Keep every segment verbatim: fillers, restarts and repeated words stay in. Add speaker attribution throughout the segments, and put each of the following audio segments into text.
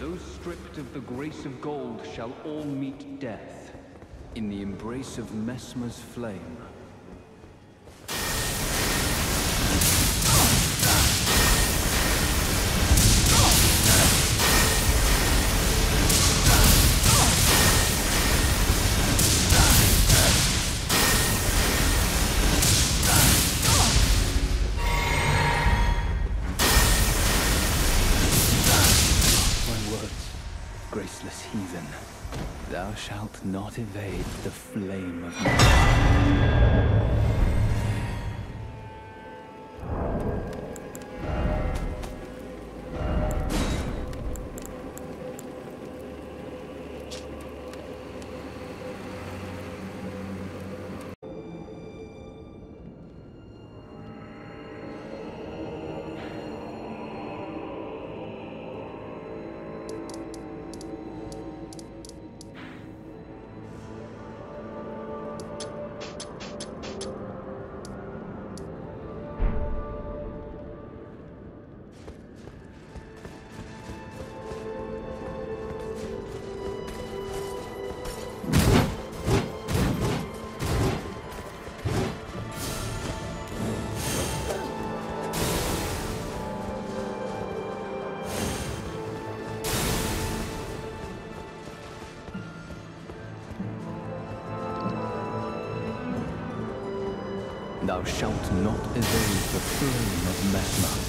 Speaker 1: Those stripped of the grace of gold shall all meet death in the embrace of Messmer's flame.
Speaker 2: Graceless heathen, thou shalt not evade the flame of Messmer. Thou shalt not evade the flame of Messmer.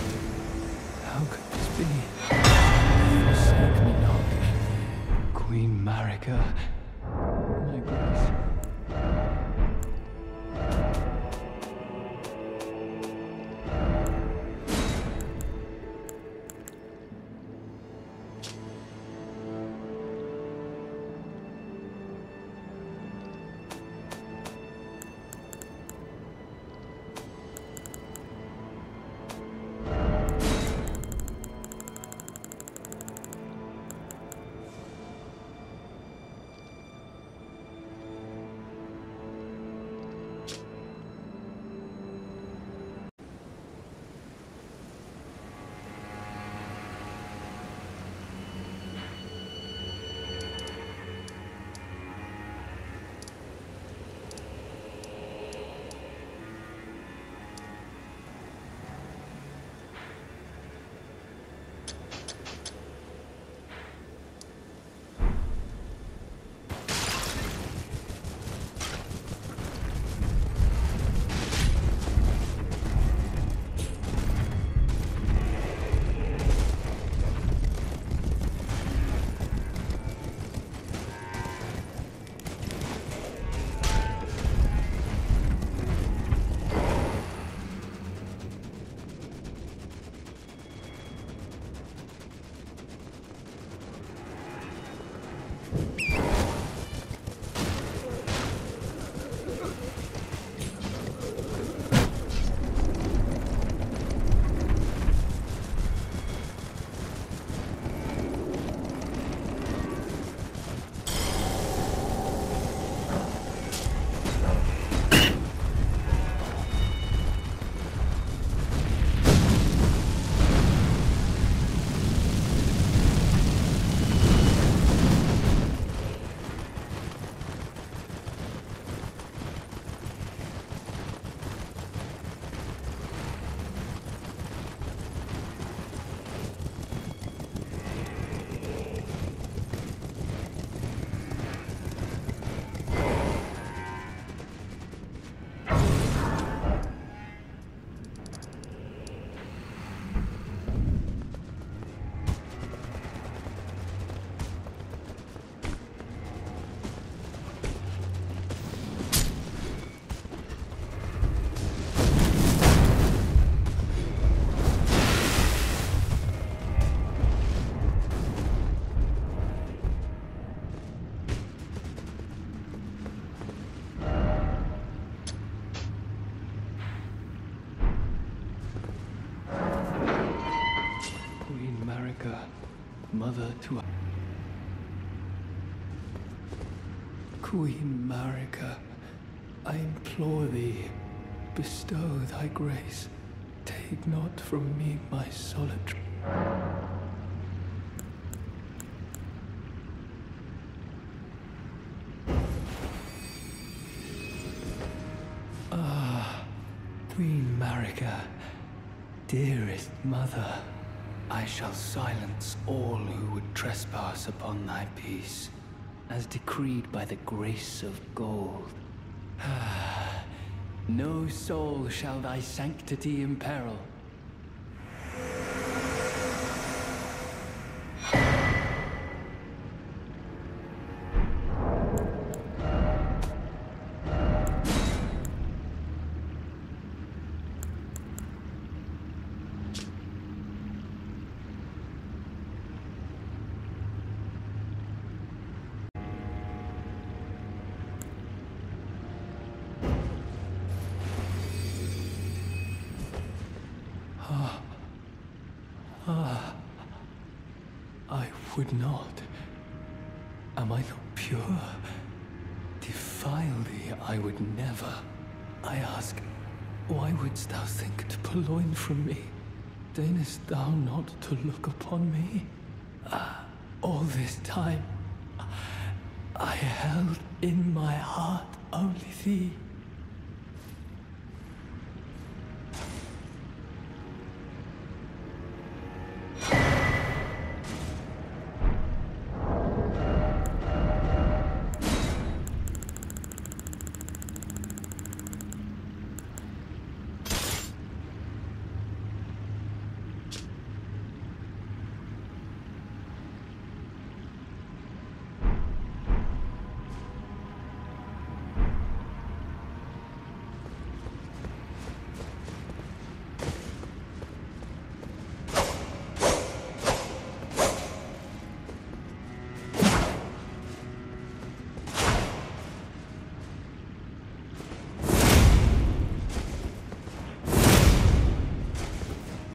Speaker 2: How could this be? Forsake me not, Queen mother to... Queen Marika, I implore thee, bestow thy grace. Take not from me my solitary... Ah, Queen Marika, dearest mother, I shall silence all who would trespass upon thy peace, as decreed by the grace of gold. No soul shall thy sanctity imperil. Ah, ah, I would not. Am I not pure? Defile thee, I would never. I ask, why wouldst thou think to purloin from me? Deignest thou not to look upon me? Ah, all this time, I held in my heart only thee.